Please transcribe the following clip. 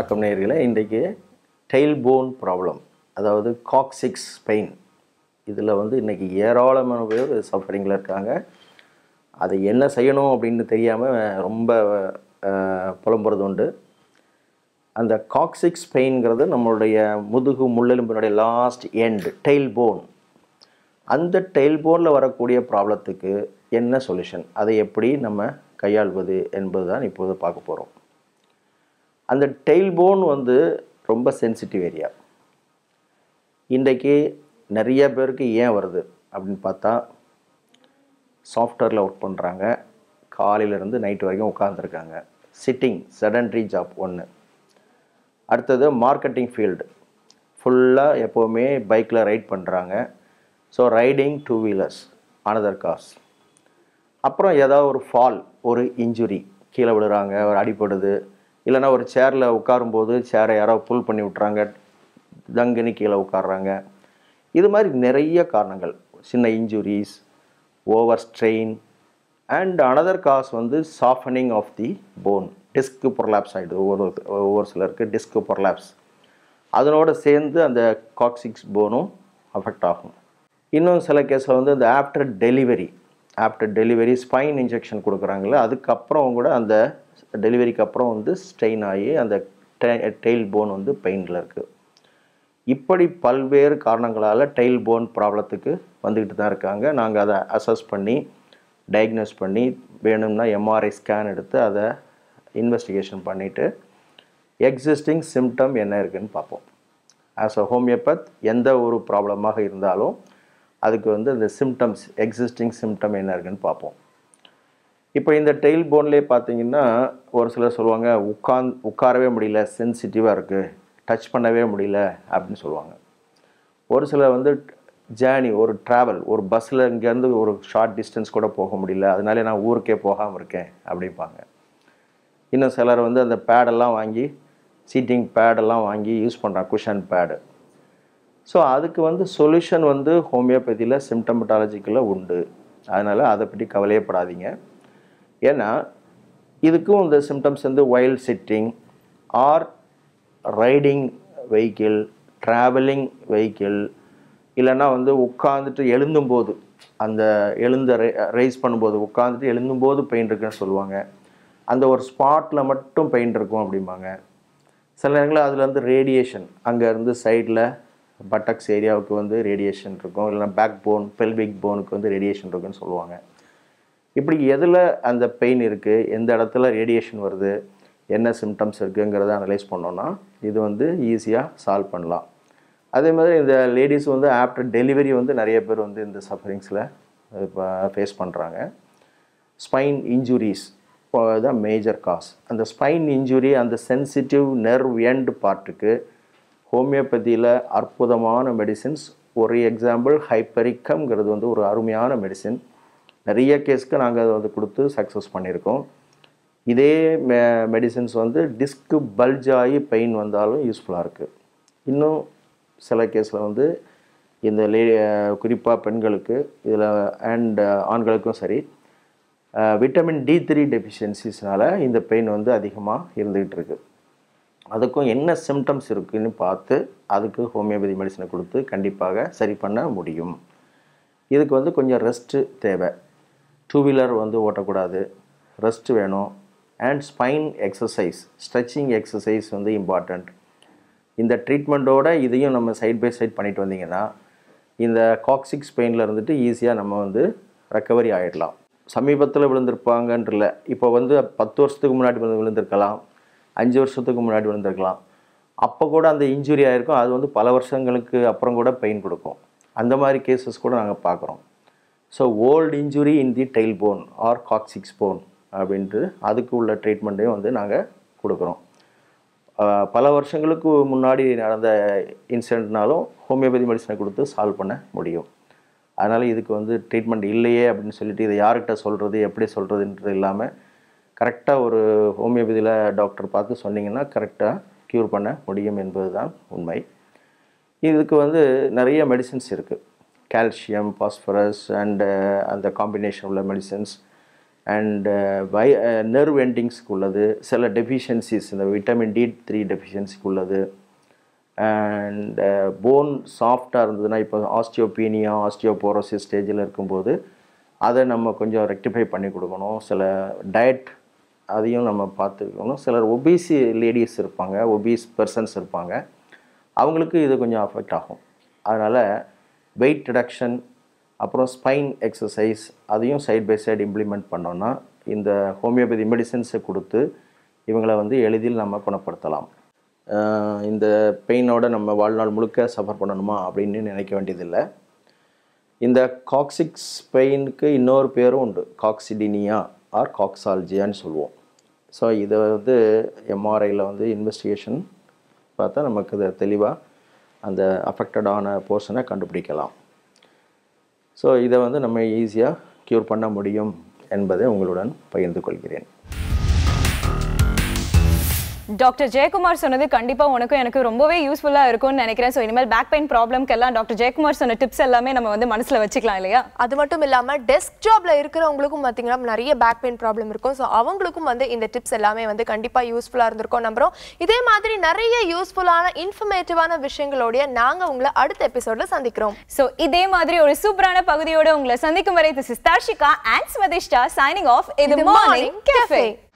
வணக்கம் நேயர்களே. இன்றைக்கு டெயில் போன் ப்ராப்ளம், அதாவது காக்சிக்ஸ் பெயின், இதில் இன்றைக்கி ஏராளமான பேர் சஃபரிங்கில் இருக்காங்க. அதை என்ன செய்யணும் அப்படின்னு தெரியாமல் ரொம்ப புலம்புறது உண்டு. அந்த காக்சிக்ஸ் பெயின்கிறது நம்மளுடைய முதுகு முள்ளெலும்பினுடைய லாஸ்ட் எண்ட் டெயில் போன். அந்த டெயில் போனில் வரக்கூடிய ப்ராப்ளத்துக்கு என்ன சொல்யூஷன், அதை எப்படி நம்ம கையாள்வது என்பது தான் இப்போது பார்க்க போகிறோம். அந்த டெயில் போன் ரொம்ப சென்சிட்டிவ் ஏரியா. இன்றைக்கி நிறைய பேருக்கு ஏன் வருது அப்படின்னு பார்த்தா, சாஃப்ட்வேரில் ஒர்க் பண்ணுறாங்க, காலையிலேருந்து நைட்டு வரைக்கும் உட்காந்துருக்காங்க. சிட்டிங் செடன்ட்ரி ஜாப் ஒன்று. அடுத்தது மார்க்கெட்டிங் ஃபீல்டு, ஃபுல்லாக எப்போவுமே பைக்கில் ரைட் பண்ணுறாங்க. So riding two wheelers another cause. அப்புறம் ஏதாவது ஒரு ஃபால், ஒரு இன்ஜுரி, கீழே விழுறாங்க, ஒரு அடிப்படுது, இல்லைனா ஒரு சேரில் உட்காரும்போது சேரை யாரோ புல் பண்ணி விட்றாங்க, தங்குன்னு கீழே உட்காடுறாங்க. இது மாதிரி நிறைய காரணங்கள், சின்ன injuries, over strain and another cause softening of the bone. Disc prolapse ஆகிடுது, ஒவ்வொரு சிலருக்கு டிஸ்க்கு ப்ரொலாப்ஸ். அதனோடு சேர்ந்து அந்த காக்சிக்ஸ் போனும் அஃபெக்ட் ஆகும். இன்னும் சில கேஸில் இந்த ஆஃப்டர் டெலிவரி ஸ்பைன் இன்ஜெக்ஷன் கொடுக்குறாங்களே, அதுக்கப்புறம் கூட அந்த டெலிவரிக்கு அப்புறம் ஸ்ட்ரெயின் ஆகி அந்த டெயில் போன் பெயினில் இருக்குது. இப்படி பல்வேறு காரணங்களால் டெயில் போன் ப்ராப்ளத்துக்கு வந்துக்கிட்டு தான் இருக்காங்க. நாங்கள் அதை அசஸ் பண்ணி டயக்னோஸ் பண்ணி வேணும்னா எம்ஆர்ஐ ஸ்கேன் எடுத்து அதை இன்வெஸ்டிகேஷன் பண்ணிவிட்டு எக்ஸிஸ்டிங் சிம்டம் என்ன இருக்குதுன்னு பார்ப்போம். ஆஸ் அ ஹோமியோபத் எந்த ஒரு ப்ராப்ளமாக இருந்தாலும் அதுக்கு இந்த சிம்டம்ஸ், எக்ஸிஸ்டிங் சிம்டம் என்ன இருக்குதுன்னு பார்ப்போம். இப்போ இந்த டெயில் போன்லேயே பார்த்தீங்கன்னா, ஒரு சிலர் சொல்லுவாங்க உட்காரவே முடியல, சென்சிட்டிவாக இருக்குது, டச் பண்ணவே முடியல அப்படின்னு சொல்லுவாங்க. ஒரு சிலர் ஜேர்னி, ஒரு ட்ராவல், ஒரு பஸ்ஸில் இங்கேருந்து ஒரு ஷார்ட் டிஸ்டன்ஸ் கூட போக முடியல, அதனால நான் ஊருக்கே போகாமல் இருக்கேன் அப்படிம்பாங்க. இன்னும் சிலர் அந்த பேடெல்லாம் வாங்கி, சீட்டிங் பேடெல்லாம் வாங்கி யூஸ் பண்ணுறாங்க, குஷன் பேடு. ஸோ அதுக்கு சொல்யூஷன் ஹோமியோபதியில் சிம்டமட்டாலஜிக்கில் உண்டு. அதனால் அதை பற்றி கவலையப்படாதீங்க. ஏன்னா இதுக்கும் இந்த symptoms while sitting or riding vehicle, travelling vehicle, இல்லைன்னா உட்காந்துட்டு எழுந்தும்போது, அந்த ரைஸ் பண்ணும்போது, உட்காந்துட்டு எழுந்தும்போது பெயின் இருக்குன்னு சொல்லுவாங்க. அந்த ஒரு ஸ்பாட்டில் மட்டும் பெயின் இருக்கும் அப்படிம்பாங்க. சில நேரங்களில் அதில் ரேடியேஷன், அங்கேருந்து சைடில் பட்டக்ஸ் ஏரியாவுக்கு ரேடியேஷன் இருக்கும், இல்லைனா பேக் போன், பெல்விக் போனுக்கு ரேடியேஷன் இருக்குன்னு சொல்லுவாங்க. இப்படி எதில் அந்த பெயின் இருக்குது, எந்த இடத்துல ரேடியேஷன் வருது, என்ன சிம்டம்ஸ் இருக்குங்கிறத அனலைஸ் பண்ணோன்னா இது ஈஸியாக சால்வ் பண்ணலாம். அதே மாதிரி இந்த லேடிஸ் ஆஃப்டர் டெலிவரி நிறைய பேர் இந்த சஃபரிங்ஸில் இப்போ ஃபேஸ் பண்ணுறாங்க. ஸ்பைன் இன்ஜுரிஸ் தான் மேஜர் காஸ். அந்த ஸ்பைன் இன்ஜுரி, அந்த சென்சிட்டிவ் நர்வ் எண்ட் பார்ட்டுக்கு ஹோமியோபதியில் அற்புதமான மெடிசின்ஸ். ஒரு எக்ஸாம்பிள் ஹைப்பரிக்கம்ங்கிறது ஒரு அருமையான மெடிசின். நிறைய கேஸ்க்கு நாங்கள் அதை கொடுத்து சக்ஸஸ் பண்ணியிருக்கோம். இதே மெடிசின்ஸ் டிஸ்க்கு பல்ஜ் ஆகி பெயின் வந்தாலும் யூஸ்ஃபுல்லாக இருக்குது. இன்னும் சில கேஸில் இந்த குறிப்பாக பெண்களுக்கு இதில் அண்ட் ஆண்களுக்கும் சரி, விட்டமின் D3 டெஃபிஷியன்சிஸ்னால் இந்த பெயின் அதிகமாக இருந்துக்கிட்டு இருக்குது. அதுக்கும் என்ன சிம்டம்ஸ் இருக்குதுன்னு பார்த்து அதுக்கு ஹோமியோபதி மெடிசனை கொடுத்து கண்டிப்பாக சரி பண்ண முடியும். இதுக்கு கொஞ்சம் ரெஸ்ட்டு தேவை. டூ வீலர் ஓட்டக்கூடாது, ரெஸ்ட் வேணும். And spine exercise, stretching exercise important. இந்த ட்ரீட்மெண்ட்டோடு இதையும் நம்ம சைட் பை சைட் பண்ணிட்டு வந்தீங்கன்னா இந்த காக்சிக்ஸ் பெயினில் இருந்துட்டு ஈஸியாக நம்ம ரெக்கவரி ஆகிடலாம். சமீபத்தில் விழுந்திருப்பாங்கன்றல, இப்போ 10 வருஷத்துக்கு முன்னாடி விழுந்திருக்கலாம், 5 வருஷத்துக்கு முன்னாடி விழுந்திருக்கலாம். அப்போ கூட அந்த இன்ஜுரி ஆகிருக்கும், அது பல வருஷங்களுக்கு அப்புறம் கூட பெயின் கொடுக்கும். அந்த மாதிரி கேசஸ் கூட நாங்கள் பார்க்குறோம். So old injury in the tail bone or coccyx bone அப்படின்ட்டு அதுக்கு உள்ள ட்ரீட்மெண்ட்டையும் நாங்கள் கொடுக்குறோம். பல வருஷங்களுக்கு முன்னாடி நடந்த இன்சிடென்ட்னாலும் ஹோமியோபதி மெடிசனை கொடுத்து சால்வ் பண்ண முடியும். அதனால் இதுக்கு ட்ரீட்மெண்ட் இல்லையே அப்படின்னு சொல்லிட்டு இதை யார்கிட்ட சொல்கிறது, எப்படி சொல்கிறதுன்றது இல்லாமல் கரெக்டாக ஒரு ஹோமியோபதியில் டாக்டர் பார்த்து சொன்னிங்கன்னா கரெக்டாக க்யூர் பண்ண முடியும் என்பது தான் உண்மை. இதுக்கு நிறைய மெடிசின்ஸ் இருக்குது. கால்சியம், பாஸ்பரஸ் அண்டு அந்த காம்பினேஷன் உள்ள மெடிசின்ஸ் அண்ட் நர்வ் எண்டிங்ஸ்க்கு உள்ளது, சில டெஃபிஷியன்சிஸ் இந்த விட்டமின் D3 டெஃபிஷியன்சிக்கு உள்ளது. அண்ட் போன் சாஃப்டாக இருந்ததுன்னா இப்போ ஆஸ்டியோபீனியா ஆஸ்டியோபோரோசிஸ் ஸ்டேஜில் இருக்கும்போது அதை நம்ம கொஞ்சம் ரெக்டிஃபை பண்ணி கொடுக்கணும். சில டயட் அதையும் நம்ம பார்த்துக்கணும். சிலர் ஒபீசி லேடிஸ் இருப்பாங்க, ஒபீஸ் பர்சன்ஸ் இருப்பாங்க, அவங்களுக்கு இது கொஞ்சம் அஃபெக்ட் ஆகும். அதனால் வெயிட் ரிடக்ஷன் அப்புறம் ஸ்பைன் எக்ஸசைஸ் அதையும் சைட் பை சைடு இம்ப்ளிமெண்ட் பண்ணோன்னா இந்த ஹோமியோபதி மெடிசன்ஸை கொடுத்து இவங்களை எளிதில் நம்ம குணப்படுத்தலாம். இந்த பெயினோட நம்ம வாழ்நாள் முழுக்க சஃபர் பண்ணணுமா அப்படின்னு நினைக்க வேண்டியதில்லை. இந்த காக்சிக்ஸ் பெயினுக்கு இன்னொரு பேரும் உண்டு, காக்சிடினியா ஆர் காக்சால்ஜியான்னு சொல்லுவோம். ஸோ இதை எம்ஆர்ஐயில் இன்வெஸ்டிகேஷன் பார்த்தா நமக்கு இதை தெளிவாக அந்த அஃபெக்டடான போர்ஷனை கண்டுபிடிக்கலாம். ஸோ இதை நம்ம ஈஸியாக க்யூர் பண்ண முடியும் என்பதை உங்களுடன் பகிர்ந்து கொள்கிறேன். டாக்டர் ஜெயக்குமார் சொன்னது கண்டிப்பாக உனக்கும் எனக்கு ரொம்பவே யூஸ்ஃபுல்லாக இருக்கும்னு நினைக்கிறேன். ஸோ இனிமேல் பேக் பெயின் ப்ராப்ளம்க்கெல்லாம் டாக்டர் ஜெயக்குமார் சொன்ன டிப்ஸ் எல்லாமே நம்ம மனசில் வச்சுக்கலாம் இல்லையா? அது மட்டும் இல்லாமல் டெஸ்க் ஜாப்ல இருக்கிறவங்களுக்கும் பார்த்தீங்கன்னா நிறைய பேக் பெயின் ப்ராப்ளம் இருக்கும். ஸோ அவங்களுக்கும் இந்த டிப்ஸ் எல்லாமே கண்டிப்பாக யூஸ்ஃபுல்லாக இருந்திருக்கும் நம்புறோம். இதே மாதிரி நிறைய யூஸ்ஃபுல்லான இன்ஃபர்மேட்டிவான விஷயங்களோட நாங்கள் உங்களை அடுத்த எபிசோட்ல சந்திக்கிறோம். ஸோ இதே மாதிரி ஒரு சூப்பரான பகுதியோட உங்களை சந்திக்கும் வரை this is Darshika and Swathishta signing off இது மார்னிங் கேஃபே.